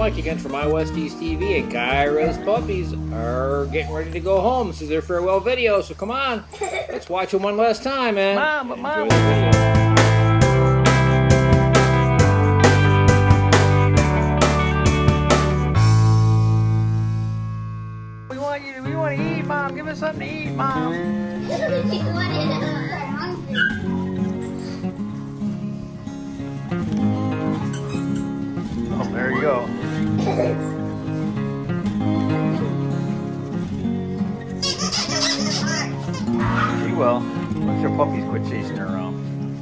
Mike again from Westies TV, and Kyra's puppies are getting ready to go home. This is their farewell video, so come on, let's watch them one last time, man. Enjoy the video. We want to eat, Mom. Give us something to eat, Mom. Oh, there you go. She will. Let your puppies quit chasing her around.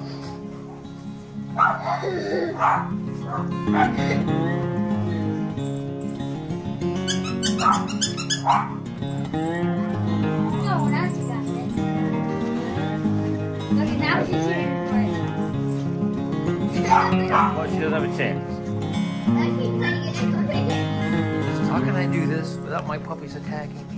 Oh, now she got it. Okay, now she's here for it. Well, she doesn't have a chance. How can I do this without my puppies attacking me?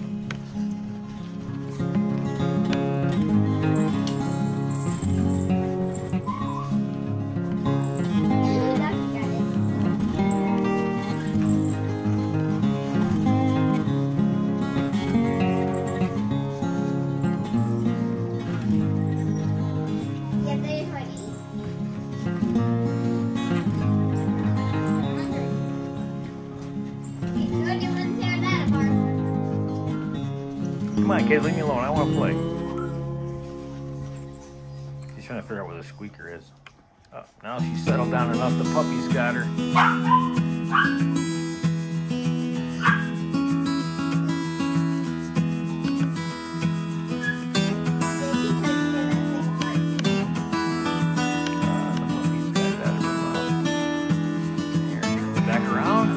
Come on, kids, leave me alone. I want to play. She's trying to figure out where the squeaker is. Oh, now she's settled down enough. The puppies got her. Back around.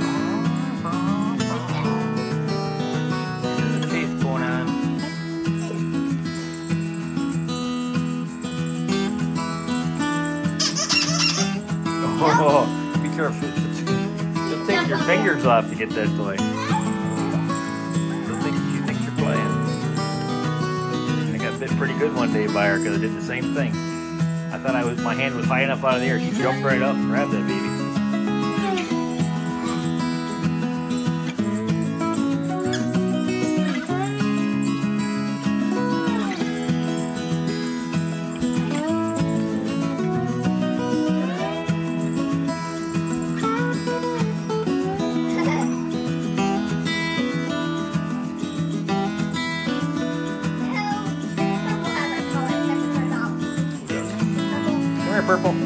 Oh, be careful. She'll take your fingers off to get that toy. She thinks you're playing. And I got bit pretty good one day by her because I did the same thing. I thought my hand was high enough out of the air. She jumped right up and grabbed that baby. Purple.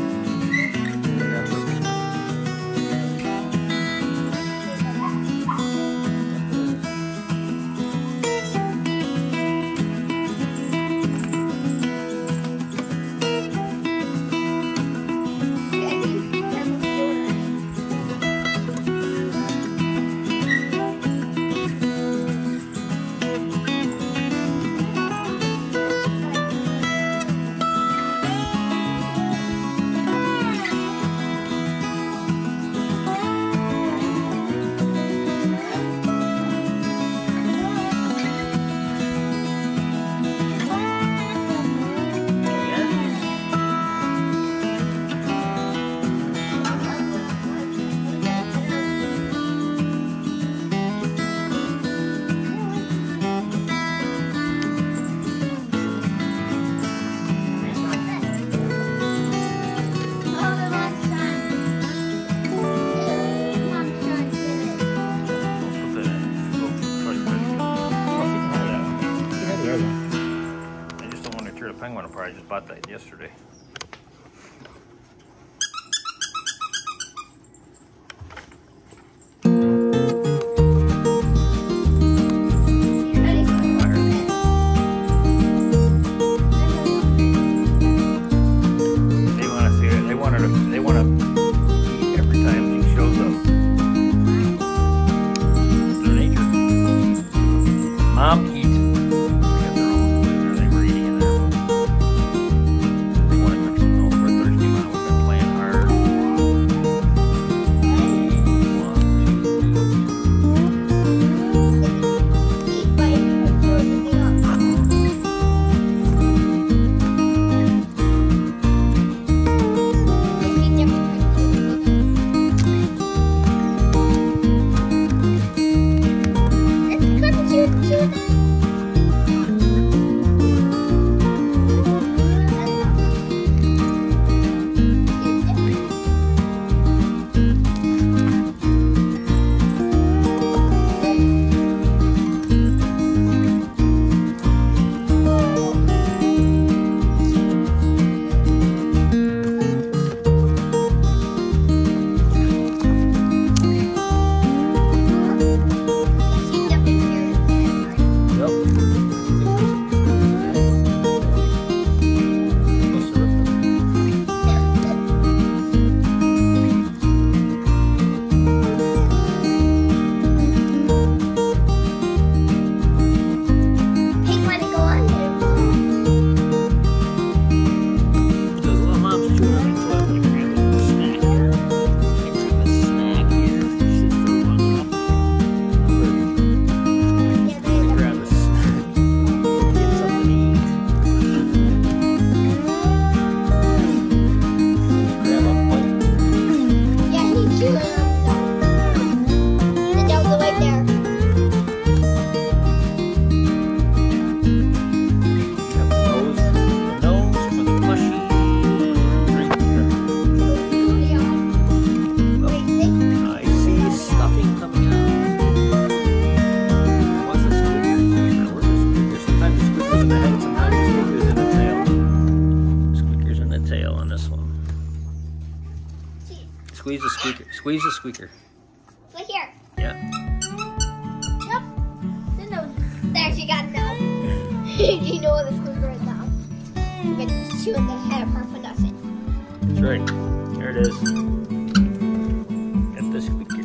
Penguin apart. I just bought that yesterday. They want to eat every time she shows up. It's their nature. Mom, eat. Squeeze the squeaker. Right here. Yeah. Yep. The nose. There, she got no. Do you know where the squeaker is now? You've been chewing the head of her for nothing. That's right. There it is. Got the squeaker.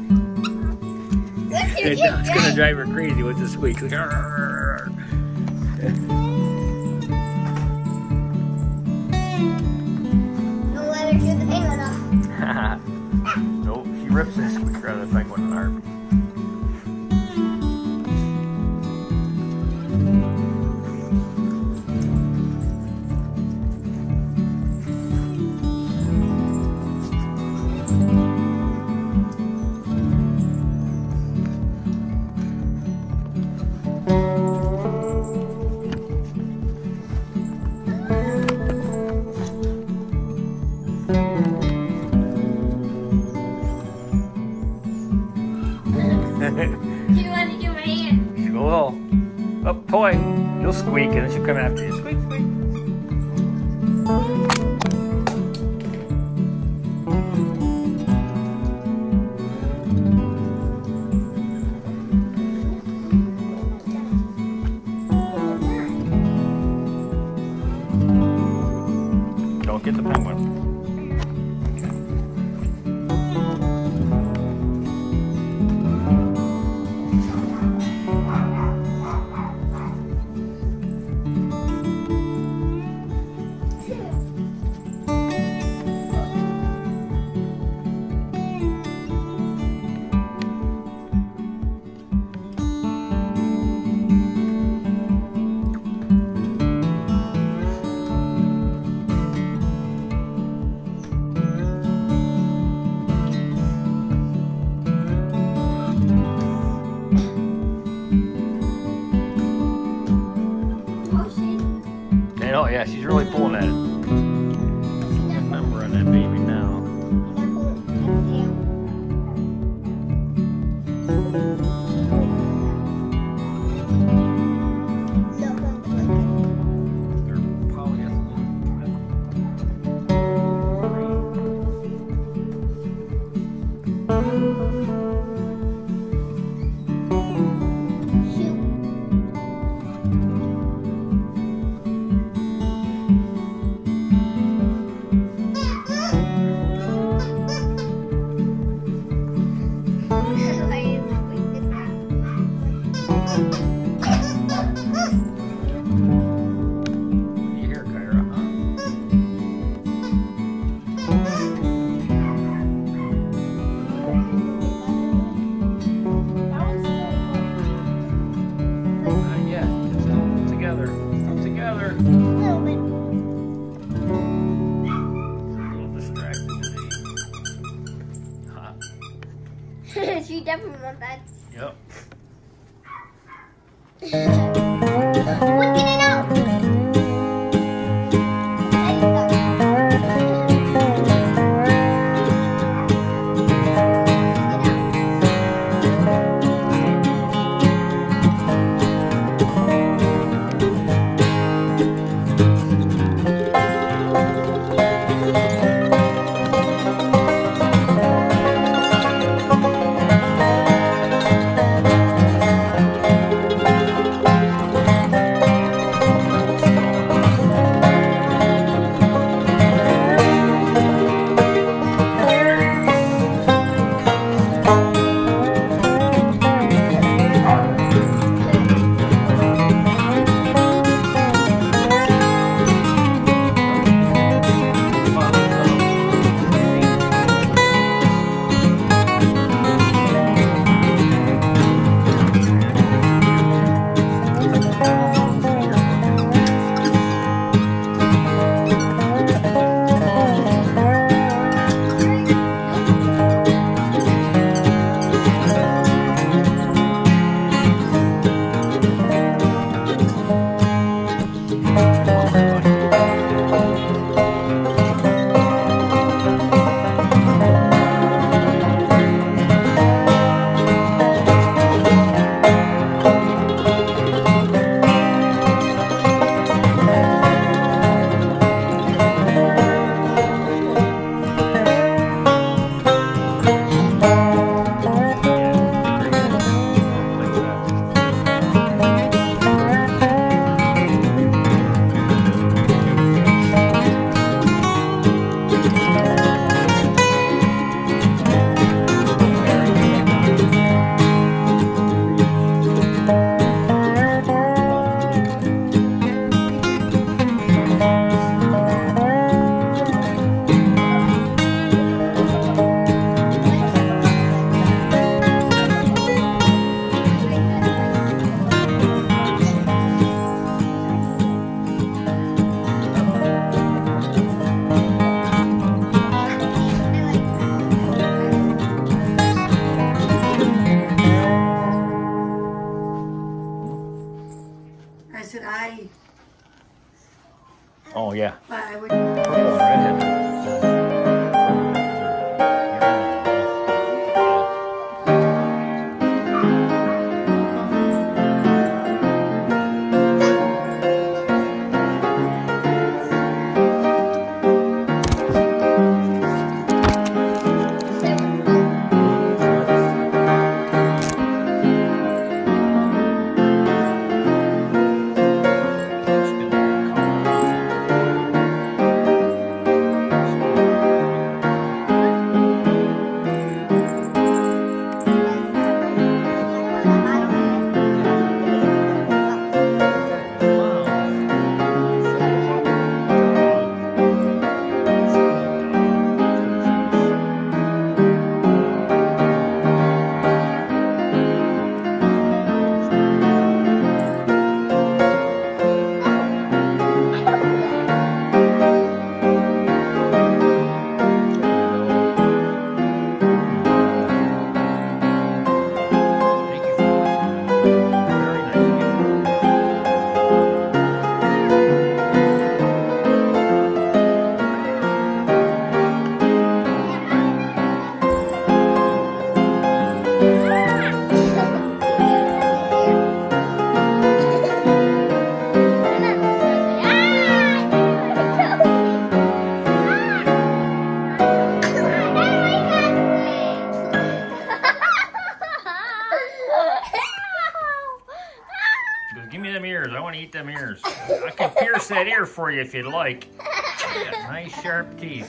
It's gonna drive her crazy with the squeak. Like, arr. Don't let her chew the penguin off. Nope, she rips the squeaker out of the penguin in a heartbeat. She wanted to do my hand. She will. Oh, toy. You'll squeak and then she'll come after you. Squeak, squeak. Don't get the penguin. Oh yeah, she's really pulling at it. Remember on that baby now. They're polyethylene. What do you hear, Kyra, huh? Not yet. It's still together. Still together. A little distracted today. Huh? She definitely wants that. Yep. Look at it out! Oh, yeah. But I would. Purple and red. Give me them ears. I want to eat them ears. I can pierce that ear for you if you'd like. Nice sharp teeth.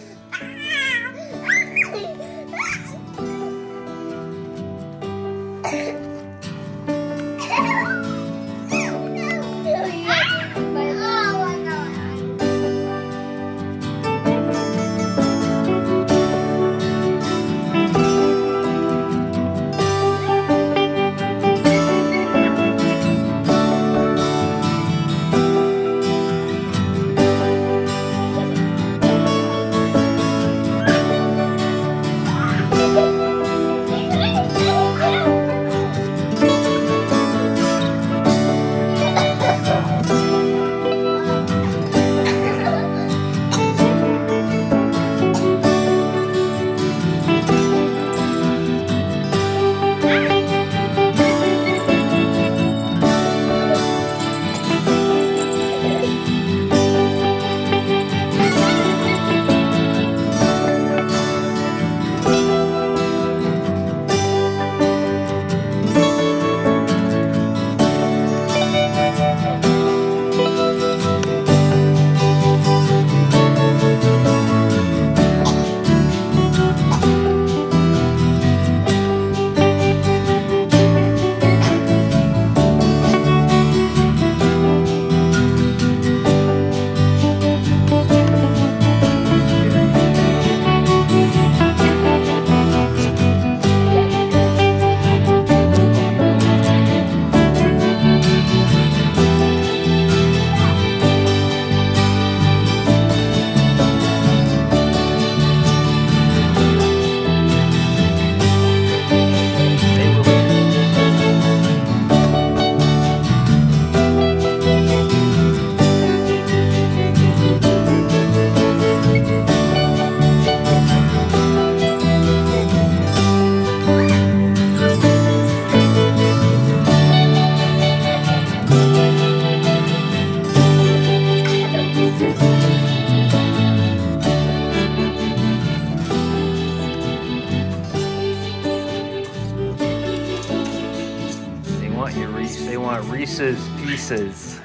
They want Reese's Pieces.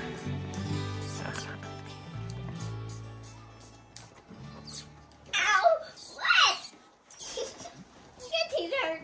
Ow! What? Your teeth hurt.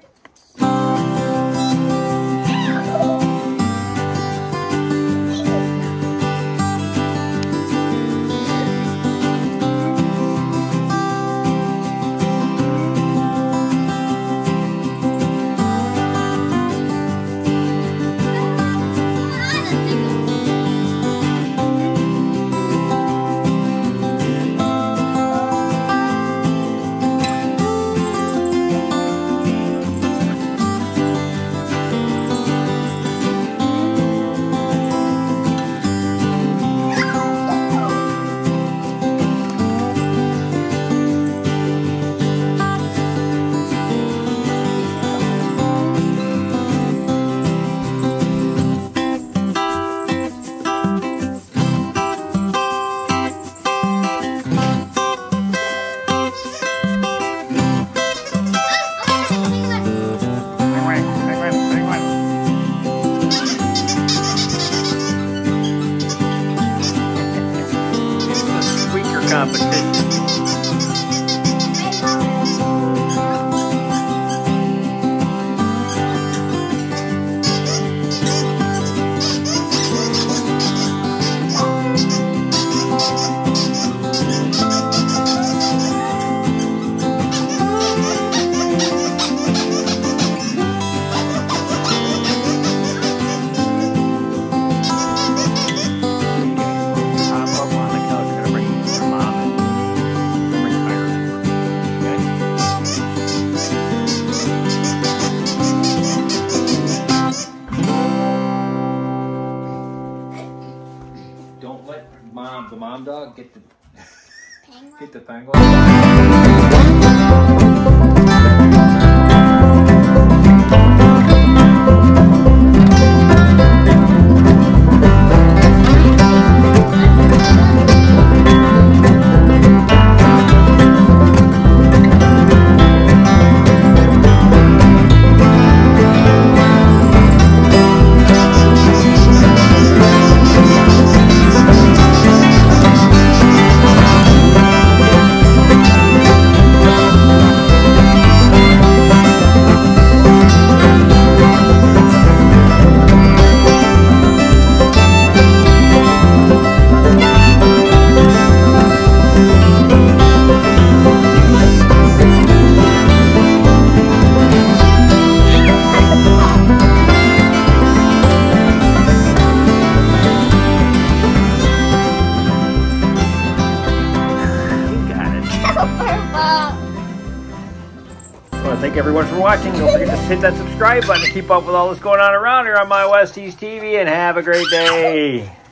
The mom dog get the Penguin. get the penguin. Thank everyone for watching. Don't forget to hit that subscribe button to keep up with all that's going on around here on My Westies TV, and have a great day.